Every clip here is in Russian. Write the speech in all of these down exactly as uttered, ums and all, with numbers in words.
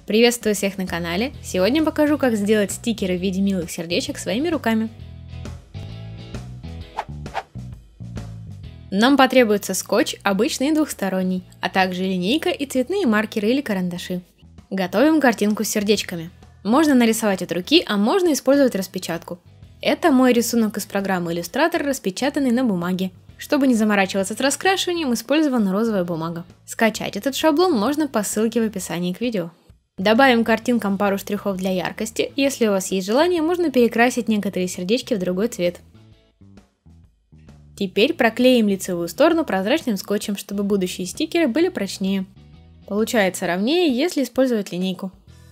Приветствую всех на канале! Сегодня покажу, как сделать стикеры в виде милых сердечек своими руками. Нам потребуется скотч, обычный и двухсторонний, а также линейка и цветные маркеры или карандаши. Готовим картинку с сердечками. Можно нарисовать от руки, а можно использовать распечатку. Это мой рисунок из программы Illustrator, распечатанный на бумаге. Чтобы не заморачиваться с раскрашиванием, использована розовая бумага. Скачать этот шаблон можно по ссылке в описании к видео. Добавим к картинкам пару штрихов для яркости. Если у вас есть желание, можно перекрасить некоторые сердечки в другой цвет. Теперь проклеим лицевую сторону прозрачным скотчем, чтобы будущие стикеры были прочнее. Получается ровнее, если использовать линейку.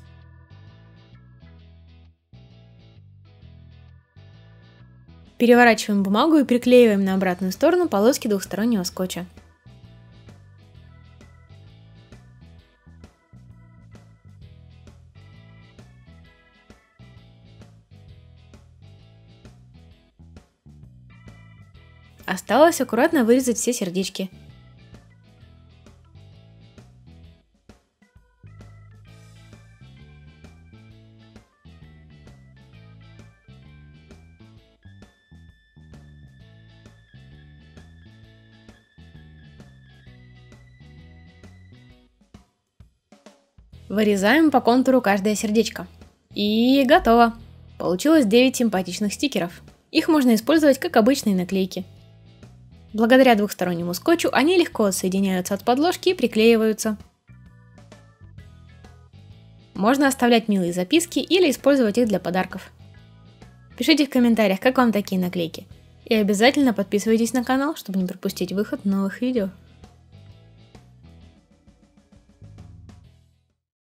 Переворачиваем бумагу и приклеиваем на обратную сторону полоски двухстороннего скотча. Осталось аккуратно вырезать все сердечки. Вырезаем по контуру каждое сердечко. И готово! Получилось девять симпатичных стикеров. Их можно использовать как обычные наклейки. Благодаря двухстороннему скотчу они легко отсоединяются от подложки и приклеиваются. Можно оставлять милые записки или использовать их для подарков. Пишите в комментариях, как вам такие наклейки. И обязательно подписывайтесь на канал, чтобы не пропустить выход новых видео.